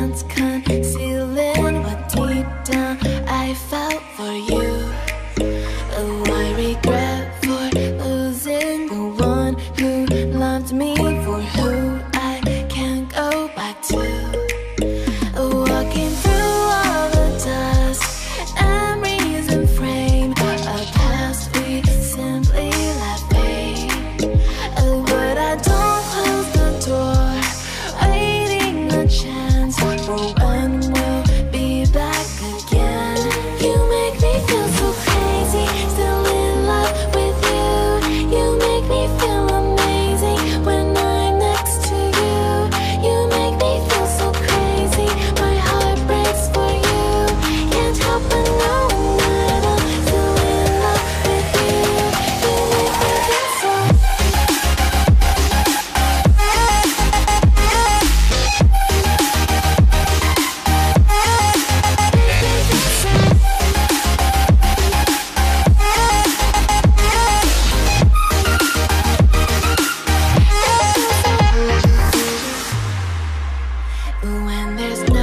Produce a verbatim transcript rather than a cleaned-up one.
chance, concealing what deep down I felt for you. Oh, I regret for losing the one who loved me, for who I can't go back to. Walking through all the dust, memories and frame, a past we simply let fade. Oh, but I don't close the door, waiting a chance for when we'll be back again. You make me feel so crazy, still in love with you. You make me feel amazing when I'm next to you. You make me feel so crazy, my heart breaks for you. Can't help but know that I'm still in love with you. You make me feel so. When there's no